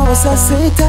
você aceita.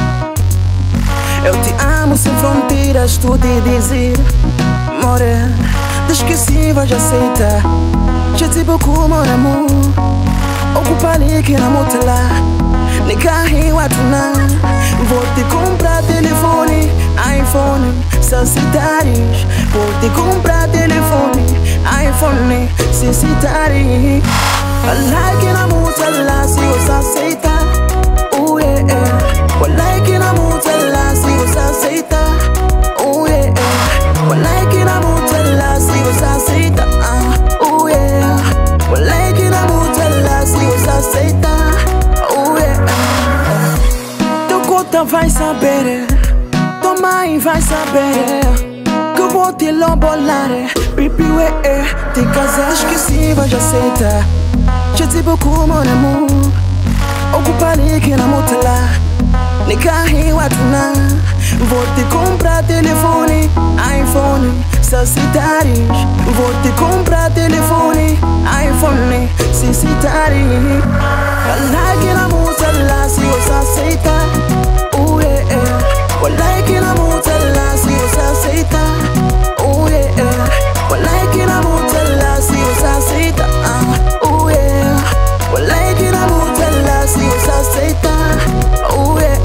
Eu te amo sem fronteiras, tu te dizer morena, esquecível, já aceita. Já te beaucoup mon amour. Ocupa ali que na motela Nikahi watuna. Vou te comprar telefone, iPhone, Sassitaris. Vou te comprar telefone, iPhone, Sassitaris. Walai que na motela se você aceita. Yeah, yeah. Walai que na motela se você aceita. Yeah, yeah. Walai que na motela se você aceita. Yeah. Walai que na motela se você aceita. Yeah. Teu cota vai saber, tua mãe vai saber que eu vou te lobolar. Pipi, te casar, esquecível, já aceita. Já te beaucoup mon amour. Ocupa ali que na motela Nikahi watuna. Vou te comprar telefone, iPhone, Sassitaris. Vou te comprar telefone, iPhone, Sassitaris. Walai que na motela se você aceita. Yeah, yeah. Walai que na motela se você aceita. Yeah, yeah. Walai que na motela se você aceita. Yeah. Walai que na motela se você aceita. Yeah.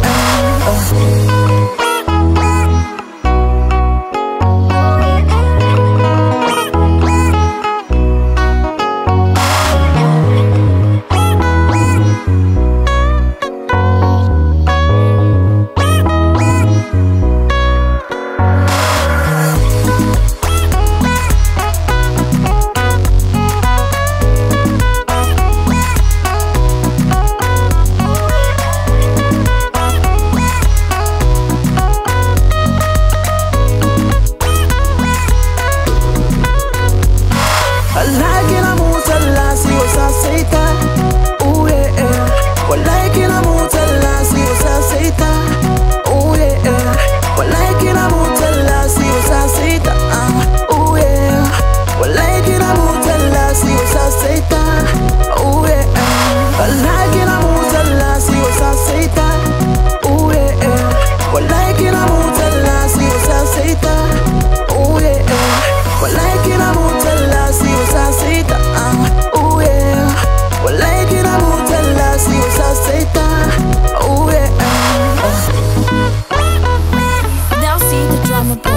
They'll see the drama.